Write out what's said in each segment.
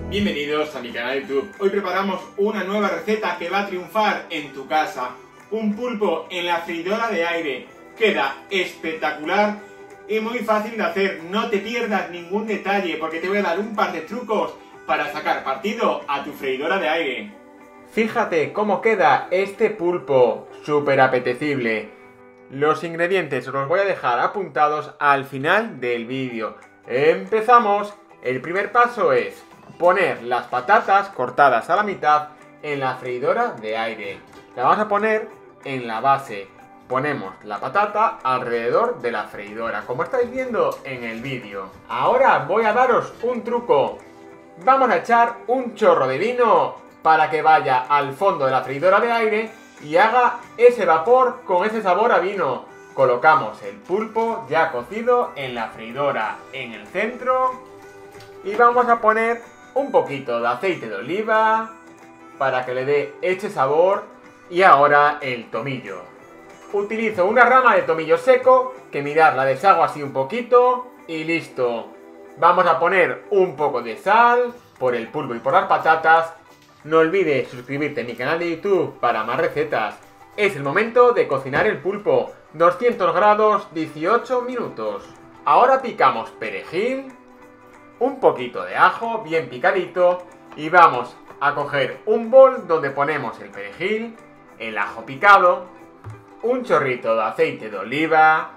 Bienvenidos a mi canal de YouTube. Hoy preparamos una nueva receta que va a triunfar en tu casa. Un pulpo en la freidora de aire. Queda espectacular y muy fácil de hacer. No te pierdas ningún detalle porque te voy a dar un par de trucos para sacar partido a tu freidora de aire. Fíjate cómo queda este pulpo, súper apetecible. Los ingredientes os los voy a dejar apuntados al final del vídeo. ¡Empezamos! El primer paso es poner las patatas cortadas a la mitad en la freidora de aire. La vamos a poner en la base. Ponemos la patata alrededor de la freidora, como estáis viendo en el vídeo. Ahora voy a daros un truco. Vamos a echar un chorro de vino para que vaya al fondo de la freidora de aire y haga ese vapor con ese sabor a vino. Colocamos el pulpo ya cocido en la freidora en el centro y vamos a poner un poquito de aceite de oliva para que le dé ese sabor. Y ahora el tomillo. Utilizo una rama de tomillo seco que, mirad, la deshago así un poquito y listo. Vamos a poner un poco de sal por el pulpo y por las patatas. No olvides suscribirte a mi canal de YouTube para más recetas. Es el momento de cocinar el pulpo. 200 grados, 18 minutos. Ahora picamos perejil, un poquito de ajo bien picadito y vamos a coger un bol donde ponemos el perejil, el ajo picado, un chorrito de aceite de oliva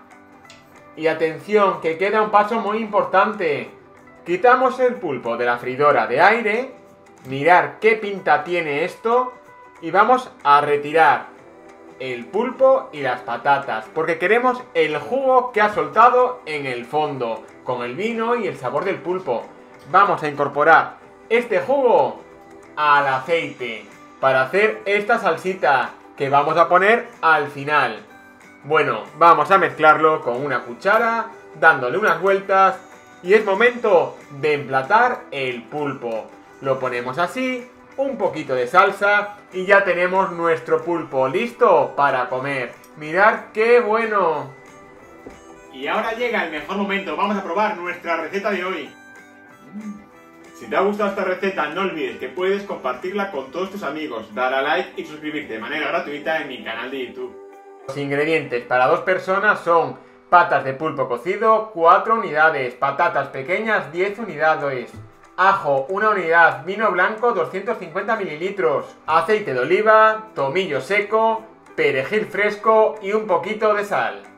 y atención que queda un paso muy importante. Quitamos el pulpo de la freidora de aire, mirad qué pinta tiene esto y vamos a retirar el pulpo y las patatas porque queremos el jugo que ha soltado en el fondo con el vino y el sabor del pulpo. Vamos a incorporar este jugo al aceite para hacer esta salsita que vamos a poner al final. Bueno, vamos a mezclarlo con una cuchara, dándole unas vueltas y es momento de emplatar el pulpo. Lo ponemos así, un poquito de salsa y ya tenemos nuestro pulpo listo para comer. ¡Mirad qué bueno! Y ahora llega el mejor momento, vamos a probar nuestra receta de hoy. Si te ha gustado esta receta, no olvides que puedes compartirla con todos tus amigos, dar a like y suscribirte de manera gratuita en mi canal de YouTube. Los ingredientes para 2 personas son patas de pulpo cocido, 4 unidades, patatas pequeñas, 10 unidades, ajo, 1 unidad, vino blanco, 250 mililitros, aceite de oliva, tomillo seco, perejil fresco y un poquito de sal.